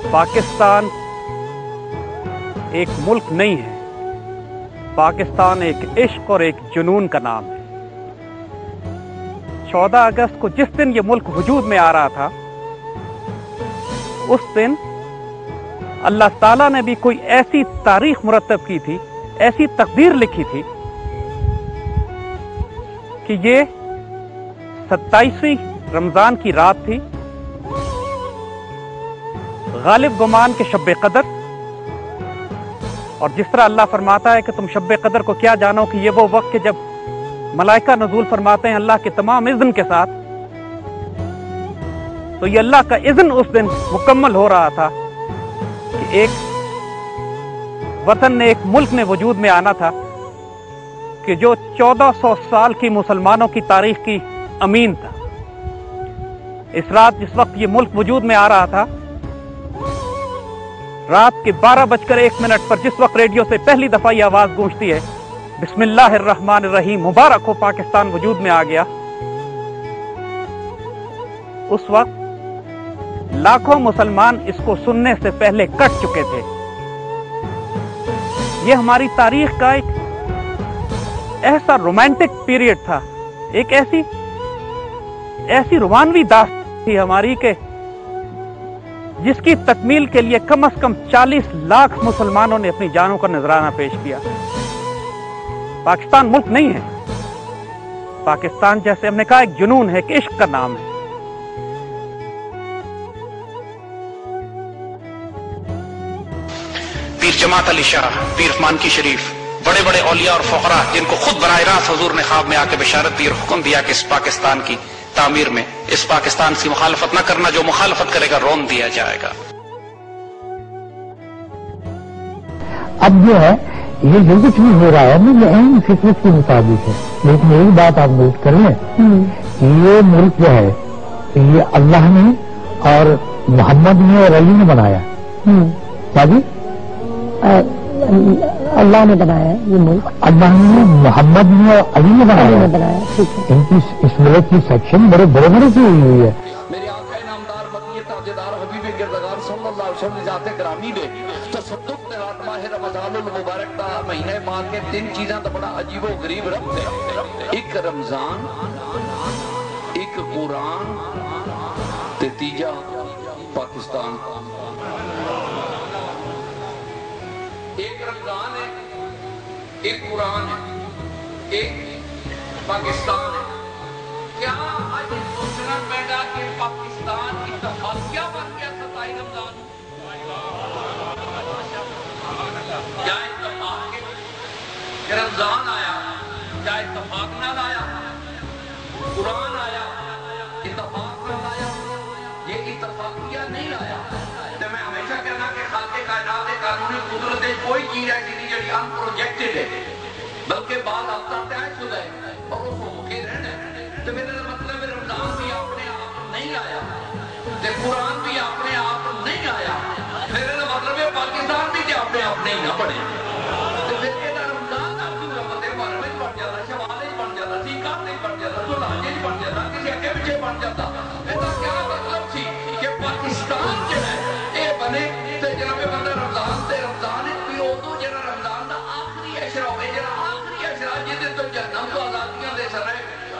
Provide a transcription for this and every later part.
پاکستان ایک ملک نہیں ہے، پاکستان ایک عشق اور ایک جنون کا نام ہے۔ 14 اگست کو جس دن یہ ملک وجود میں آ رہا تھا، اس دن اللہ تعالیٰ نے بھی کوئی ایسی تاریخ مرتب کی تھی، ایسی تقدیر لکھی تھی کہ یہ 27ویں رمضان کی رات تھی، غالب گمان کے شب قدر۔ اور جس طرح اللہ فرماتا ہے کہ تم شب قدر کو کیا جانو کہ یہ وہ وقت کہ جب ملائکہ نزول فرماتے ہیں اللہ کے تمام اذن کے ساتھ، تو یہ اللہ کا اذن اس دن مکمل ہو رہا تھا کہ ایک وطن نے، ایک ملک نے وجود میں آنا تھا کہ جو 1400 سال کی مسلمانوں کی تاریخ کی امین تھا۔ اس رات جس وقت یہ ملک وجود میں آ رہا تھا، رات کے 12:01 پر جس وقت ریڈیو سے پہلی دفعہ یہ آواز گونجتی ہے، بسم اللہ الرحمن الرحیم، مبارک ہو پاکستان وجود میں آ گیا، اس وقت لاکھوں مسلمان اس کو سننے سے پہلے کٹ چکے تھے۔ یہ ہماری تاریخ کا ایک ایسا رومانٹک پیریڈ تھا، ایک ایسی رومانوی داستان تھی ہماری کہ جس کی تکمیل کے لیے کم از کم 40 لاکھ مسلمانوں نے اپنی جانوں کا نذرانہ پیش کیا۔ پاکستان ملک نہیں ہے، پاکستان جیسے ہم نے کہا ایک جنون ہے، ایک عشق کا نام ہے۔ پیر جماعت علی شاہ، پیر مانکی شریف، بڑے بڑے اولیاء اور فقراء جن کو خود براہ راست حضور نے خواب میں آ کے بشارت دی اور حکم دیا کہ اس پاکستان کی تعمیر میں اس پاکستان سے مخالفت نہ کرنا، جو مخالفت کرے گا رون دیا جائے گا۔ اب جو ہے یہ جو کچھ بھی ہو رہا ہے نا، یہ اہم فطرت کے مطابق ہے، لیکن ایک بات آپ نوٹ کر لیں، یہ ملک جو ہے یہ اللہ نے اور محمد نے اور علی نے بنایا۔ کیا جی؟ اللہ نے بنایا ہے یہ ملک، اللہ نے، محمد نے اور علی نے بنایا۔ ان کی اس ملک کی سیکشن بڑے بڑے بڑے کی ہوئی ہے۔ میرے آقا نامدار مدنی تاجدار حبیب گردگار صلی اللہ علیہ وسلم ذات گرامی دے تصدق تیرات ماہ رمضان المبارک دا مہینے ماہ کے 3 چیزاں تو بڑا عجیب و غریب رکھتے ہیں، ایک رمضان، ایک قرآن تے تیجا پاکستان۔ ایک رمضان ہے، ایک قرآن ہے، ایک پاکستان ہے۔ کیا آج سوچنا پیدا کہ پاکستان اتفاق کیا بن گیا 27 رمضان؟ کیا اتفاق ہے کہ رمضان آیا، کیا اتفاق نہ لایا؟ قرآن آیا، اتفاق نہ لایا، یہ اتفاقیہ نہیں لایا۔ تو میں ہمیشہ کہنا کہ خالق کائنات قانونی قدرت کوئی چیز ایسی نہیں جڑی ان پروجیکٹڈ ہے، بلکہ بعد ہفتہ طے شدہ ہے اور اس کو مکے رہنا ہے۔ تو میرا مطلب ہے رمضان بھی اپنے آپ نہیں آیا، تے قرآن بھی اپنے آپ نہیں آیا، میرا مطلب ہے پاکستان بھی اپنے آپ نہیں نہ بنے۔ تو پھر یہ رمضان آپ کی رحمت محرم وچ بن جاتا، شوال وچ بن جاتا، سیکار وچ بن جاتا، ذوالحجہ وچ بن جاتا، کسی اگے پیچھے بن جاتا۔ اس کیا مطلب سی کہ پاکستان جو ہے یہ بنے تے جناب بندہ رمضان تے رمضان بھی ادو جڑا رمضان دا آخری اشرا ہوئے، جڑا آخری اشرا جہدے تو جہنم تو آزادیاں دے سرائے۔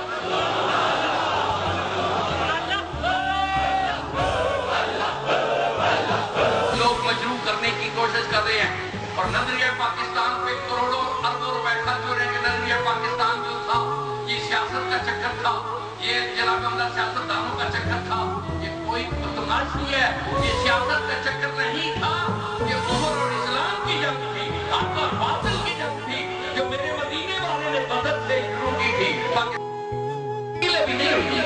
لوگ مجروح کرنے کی کوشش کر رہے ہیں اور نظریہ پاکستان پہ کروڑوں اربوں روپے خرچ ہو رہے ہیں کہ نظریہ پاکستان جو تھا یہ سیاست کا چکر تھا، یہ جناب عمدہ سیاستدانوں کا چکر تھا، یہ کوئی تماشی ہے، یہ سیاست کا چکر نہیں تھا، یہ کفر اور اسلام کی جنگ تھی، حق اور باطل کی جنگ تھی، جو میرے مدینے والے نے بدر سے شروع کی تھی۔ پاکستان بھی نہیں ہوئی،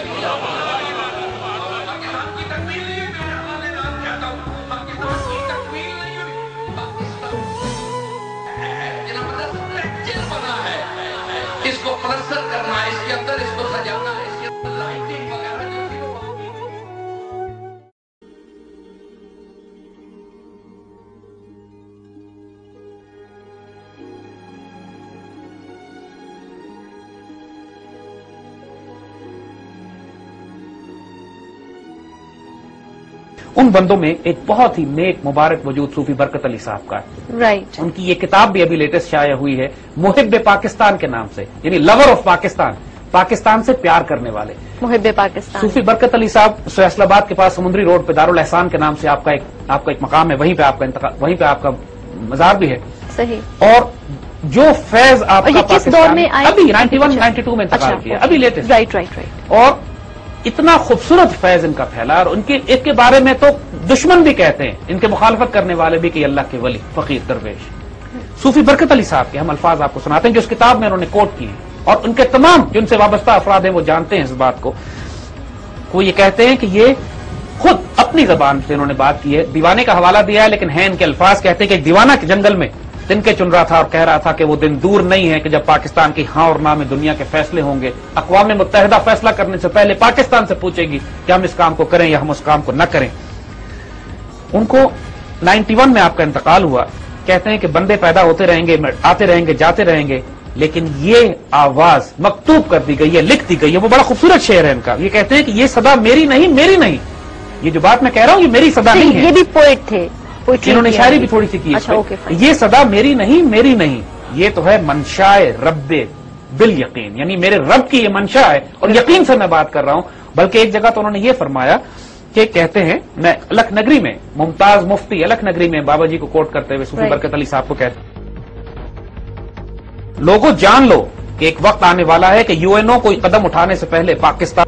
پاکستان کی تکمیل نہیں ہوئی، میں حوالے نام کہتا ہوں، پاکستان کی تکمیل نہیں ہوئی، پاکستان جناب عمدہ سٹرکچر بنا ہے، اس کو پلسٹر کرنا ہے، اس کے اندر اس کو سجانا ہے، اس کے اندر لائٹنگ وغیرہ جو تھی وہ ان بندوں میں ایک بہت ہی نیک مبارک وجود صوفی برکت علی صاحب کا ہے. رائٹ. ان کی یہ کتاب بھی ابھی لیٹسٹ شائع ہوئی ہے محب پاکستان کے نام سے، یعنی لور آف پاکستان، پاکستان سے پیار کرنے والے. محب پاکستان. صوفی برکت علی صاحب فیصل آباد کے پاس سمندری روڈ پہ دارالاحسان کے نام سے آپ کا ایک مقام ہے، وہیں پہ آپ کا مزار بھی ہے. صحیح. اور جو فیض آپ کا کس دور میں آئے؟ ابھی 91-92 میں انتقال کیا، ابھی لیٹسٹ. رائٹ. اور اتنا خوبصورت فیض ان کا پھیلا، اور ان کے بارے میں تو دشمن بھی کہتے ہیں، ان کے مخالفت کرنے والے بھی کہ اللہ کے ولی فقیر درویش. صوفی برکت علی صاحب کے ہم الفاظ آپ کو سناتے ہیں جو اس کتاب میں انہوں نے کوٹ کیے ہیں، اور ان کے تمام جن سے وابستہ افراد ہیں وہ جانتے ہیں اس بات کو. وہ یہ کہتے ہیں کہ یہ خود اپنی زبان سے انہوں نے بات کی ہے، دیوانے کا حوالہ دیا ہے لیکن ہیں ان کے الفاظ، کہتے ہیں کہ ایک دیوانہ کے جنگل میں دن کے چن رہا تھا اور کہہ رہا تھا کہ وہ دن دور نہیں ہے کہ جب پاکستان کی ہاں اور نہ میں دنیا کے فیصلے ہوں گے. اقوام متحدہ فیصلہ کرنے سے پہلے پاکستان سے پوچھے گی کہ ہم اس کام کو کریں یا ہم اس کام کو نہ کریں. ان کو 91 میں آپ کا انتقال ہوا. کہتے ہیں کہ بندے پیدا ہوتے رہیں گے، آتے رہیں گے، جاتے رہیں گے، لیکن یہ آواز مکتوب کر دی گئی ہے، لکھ دی گئی ہے. وہ بڑا خوبصورت شعر ہے ان کا. یہ کہتے ہیں کہ یہ صدا میری نہیں، یہ جو بات میں کہہ رہا ہوں یہ میری صدا نہیں ہے. یہ بھی پوئٹ تھے، انہوں نے شاعری بھی تھوڑی سی کی. یہ صدا میری نہیں، یہ تو ہے منشائے رب بالیقین، یعنی میرے رب کی یہ منشا ہے اور یقین سے میں بات کر رہا ہوں. بلکہ ایک جگہ تو انہوں نے یہ فرمایا کہ کہتے ہیں، میں الکھ نگری میں ممتاز مفتی الکھ نگری میں بابا جی کو کوٹ کرتے ہوئے صوفی برکت علی صاحب کو کہتے ہیں، لوگوں جان لو کہ ایک وقت آنے والا ہے کہ UN کوئی قدم اٹھانے سے پہلے پاکستان،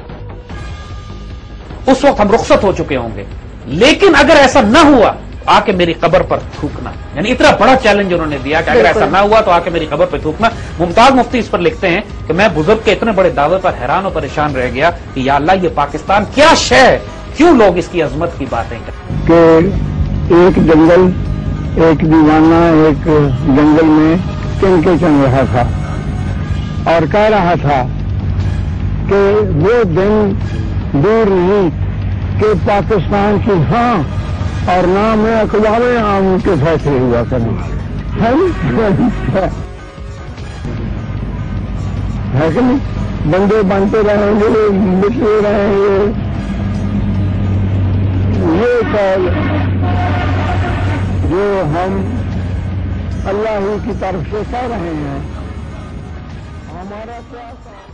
اس وقت ہم رخصت ہو چکے ہوں گے، لیکن اگر ایسا نہ ہوا آ کے میری قبر پر تھوکنا. یعنی اتنا بڑا چیلنج انہوں نے دیا کہ اگر ایسا نہ ہوا تو آ کے میری قبر پر تھوکنا. ممتاز مفتی اس پر لکھتے ہیں کہ میں بزرگ کے اتنے بڑے دعوے پر حیران و پریشان رہ گیا کہ یا اللہ یہ پاکستان کیا شے ہے، کیوں لوگ اس کی عظمت کی باتیں کرتے. کہ ایک جنگل، ایک دیوانہ ایک جنگل میں چن رہا تھا اور کہہ رہا تھا کہ وہ دن دور نہیں کہ پاکستان کی ہاں اور نہ میں اقوام عام کے فیصلے ہوا کریں. ہے کہ نہیں؟ بندے بنتے رہیں گے، لکھتے رہیں گے. یہ قول جو ہم اللہ کی طرف سے کہہ رہے ہیں، ہمارا کیا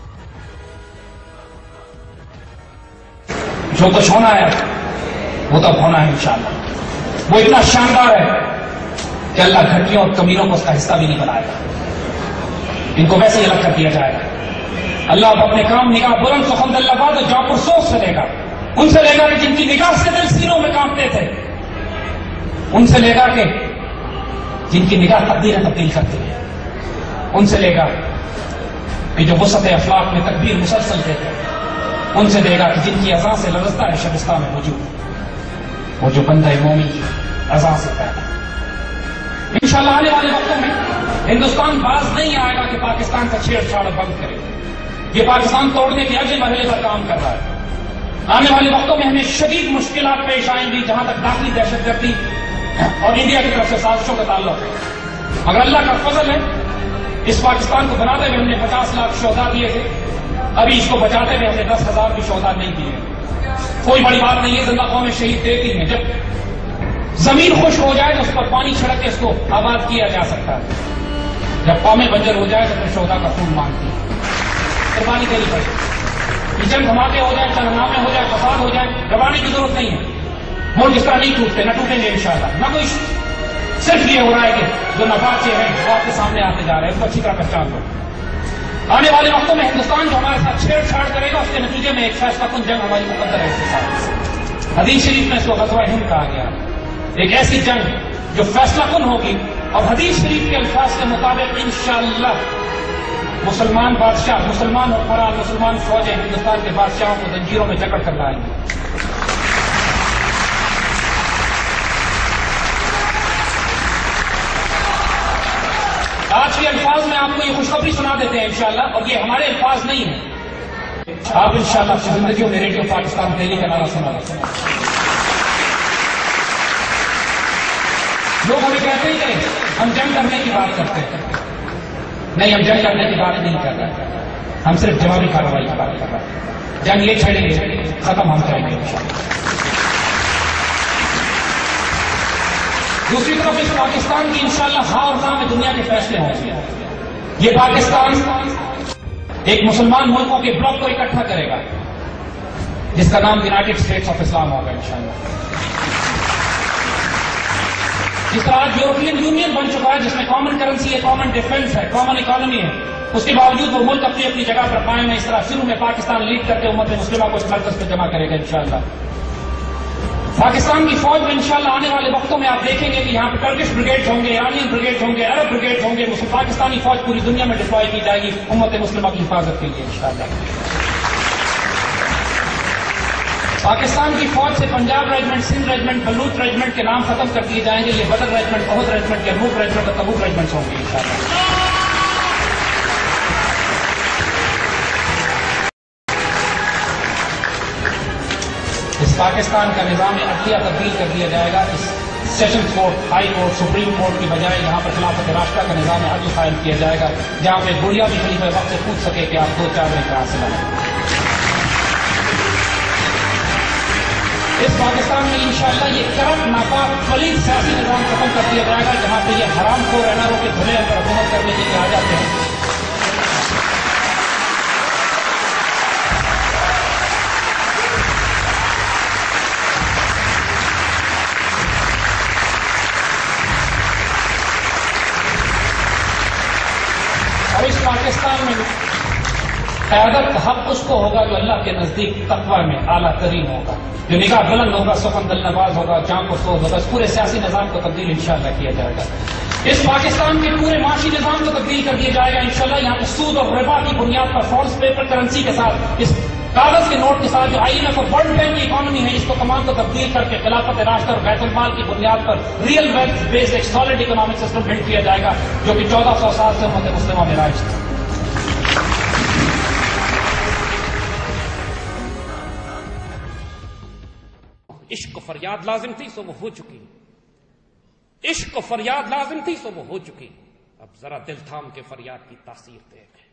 جو کچھ ہونا ہے وہ تب ہونا ہے انشاءاللہ. وہ اتنا شاندار ہے کہ اللہ گھٹیوں اور کمینوں کو اس کا حصہ بھی نہیں بنائے گا، ان کو ویسے ہی الگ کر دیا جائے گا. اللہ اپنے کام نگاہ بلند سخن اللہ باد جاں پر سوچ سے لے گا. ان سے لے گا کہ جن کی نگاہ سے دل سینوں میں کانپتے تھے، ان سے لے گا کہ جن کی نگاہ تقدیریں تبدیل کرتی ہے، ان سے لے گا کہ جو وسط افلاق میں تکبیر مسلسل دیتے ہیں، ان سے لے گا کہ جن کی اذان سے لرزتا ہے شبستان میں موجود، وہ جو بندہ مومن کی اذان سے پیدا. انشاءاللہ آنے والے وقتوں میں ہندوستان باز نہیں آئے گا کہ پاکستان کا چھیڑ چھاڑ بند کرے. یہ پاکستان توڑنے کے اگلے مرحلے پر کام کر رہا ہے. آنے والے وقتوں میں ہمیں شدید مشکلات پیش آئیں گی جہاں تک داخلی دہشت گردی اور انڈیا کی طرف سے سازشوں کا تعلق ہے. اگر اللہ کا فضل ہے، اس پاکستان کو بناتے ہوئے ہم نے 50 لاکھ شہداء دیے تھے، ابھی اس کو بچاتے ہوئے ہم نے 10,000 بھی شہداء نہیں دیے. کوئی بڑی بات نہیں ہے، زندہ قومیں شہید دیتی ہیں. جب زمین خشک ہو جائے تو اس پر پانی چھڑک کے اس کو آباد کیا جا سکتا ہے. جب قومیں بنجر ہو جائے تو پھر شہداء کا خون مانگتی ہے. قربانی دینی پڑے. یہ جنگ دھماکے ہو جائے، چرنامے ہو جائے، فساد ہو جائے، گھبرانے کی ضرورت نہیں ہے. ملک اس طرح نہیں ٹوٹتے، نہ ٹوٹیں گے انشاءاللہ. نہ کوئی صرف یہ ہو رہا ہے کہ جو نفاذ ہیں وہ آپ کے سامنے آتے جا رہے ہیں، اس کو اچھی طرح پہچان دو. آنے والے وقتوں میں ہندوستان جو ہمارے ساتھ چھیڑ چھاڑ کرے گا، اس کے نتیجے میں ایک فیصلہ کن جنگ ہماری مقدر ہے اس کے ساتھ. حدیث شریف میں اس کو غزوہ ہند کہا گیا. ایک ایسی جنگ جو فیصلہ کن ہوگی، اور حدیث شریف کے الفاظ کے مطابق انشاءاللہ مسلمان بادشاہ، مسلمان حکمران، مسلمان فوجیں ہندوستان کے بادشاہوں کو زنجیروں میں جکڑ کر لائیں گے. آج کے الفاظ میں آپ کو یہ خوشخبری سنا دیتے ہیں انشاءاللہ، اور یہ ہمارے الفاظ نہیں ہیں. آپ انشاءاللہ اپنی زندگیوں میں ریڈیو پاکستان دہلی کا نعرہ سنا رہے ہیں. لوگ ہمیں کہتے ہیں کہ ہم جنگ کرنے کی بات کرتے ہیں. نہیں، ہم جنگ کرنے کی بات نہیں کر رہے، ہم صرف جوابی کارروائی کی بات کر رہے ہیں. جنگ یہ چھڑیں گے، ختم ہم کریں گے انشاءاللہ. دوسری طرف اس پاکستان کی انشاءاللہ ہاں اور نہ میں دنیا کے فیصلے ہوں گے. یہ پاکستان ایک مسلمان ملکوں کے بلاک کو اکٹھا کرے گا جس کا نام یونائٹڈ اسٹیٹس آف اسلام ہوگا انشاءاللہ. جس طرح آج یورپین یونین بن چکا ہے جس میں کامن کرنسی ہے, کامن ڈیفنس ہے, کامن اکانومی ہے, اس کے باوجود وہ ملک اپنی اپنی جگہ پر قائم ہے. اس طرح شروع میں پاکستان لیڈ کر کے امت مسلمہ کو اس مرکز پہ جمع کرے گا انشاءاللہ. پاکستان کی فوج میں انشاءاللہ آنے والے وقتوں میں آپ دیکھیں گے کہ یہاں پہ ٹرکش بریگیڈ ہوں گے, ایرانین بریگیڈ ہوں گے, عرب بریگیڈ ہوں گے. پاکستانی فوج پوری دنیا میں ڈپلوائے کی جائے گی امت مسلمہ کی حفاظت کے لیے انشاءاللہ. پاکستان کی فوج سے Punjab regiment, Sindh regiment, Baloch regiment کے نام ختم کر دیے جائیں گے. یہ Badr regiment, Uhud regiment, Yarmouk regiment اور تبوک ریجمنٹ ہوں گے انشاءاللہ. اس پاکستان کا نظام عدلیہ تبدیل کر دیا جائے گا. اس session court, high court, supreme court کی بجائے یہاں پر خلافت راشدہ کا نظام عدل قائم کیا جائے گا جہاں پہ گڑیا بھی خلیفہ وقت سے پوچھ سکے کہ آپ 2-4 دن کہاں سے لائیں. اس پاکستان میں انشاءاللہ یہ کرپٹ, ناپاک, پلیت سیاسی نظام ختم کر دیا جائے گا جہاں پہ یہ حرام خور رہناروں کے دھلے پر حکومت کرنے کے لیے آ جاتے ہیں. اور اس پاکستان میں قیادت حق اس کو ہوگا جو اللہ کے نزدیک تقوی میں اعلیٰ ترین ہوگا, جو نگاہ بلند ہوگا, سخن دل نواز ہوگا, جان کو سوز ہوگا. اس پورے سیاسی نظام کو تبدیل انشاءاللہ کیا جائے گا. اس پاکستان کے پورے معاشی نظام کو تبدیل کر دیا جائے گا انشاءاللہ. یہاں پہ سود اور ربا کی بنیاد پر فالس پیپر کرنسی کے ساتھ, اس کاغذ کے نوٹ کے ساتھ جو آئی ایم ایف اور ورلڈ بینک کی اکانومی ہے, اس کو تمام کو تبدیل کر کے خلافت راشدہ اور بیت المال کی بنیاد پر ریئل ویلتھ بیسڈ ایک سالڈ اکنامک سسٹم بلڈ کیا جائے گا جو کہ 1400 سال سے امت مسلمہ میں رائج تھا. عشق و فریاد لازم تھی سو وہ ہو چکی, عشق و فریاد لازم تھی سو وہ ہو چکی. اب ذرا دل تھام کے فریاد کی تاثیر دیکھ.